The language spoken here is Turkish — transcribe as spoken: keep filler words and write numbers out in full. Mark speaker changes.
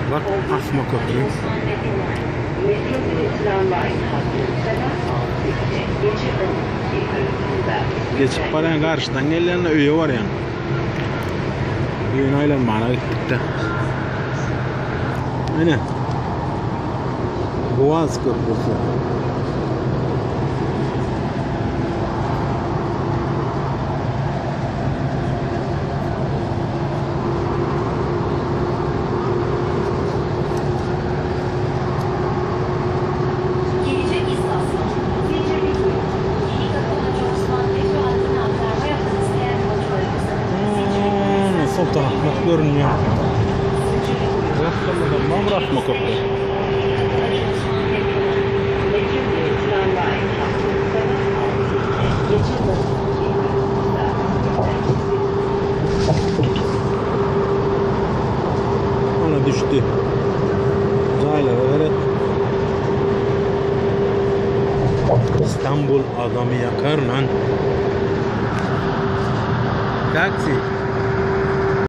Speaker 1: Bak Asma Köprü. Geçip barayan karşıdan gelen üye var yani. Üyenin aylanmağına gittik de. Aynen. Boğaz Köprüsü. Sol tarafta görünüyor. Rastlamadan bırakma köprü. Ona düştü. Zayla vererek İstanbul adamı yakar lan. Taksi.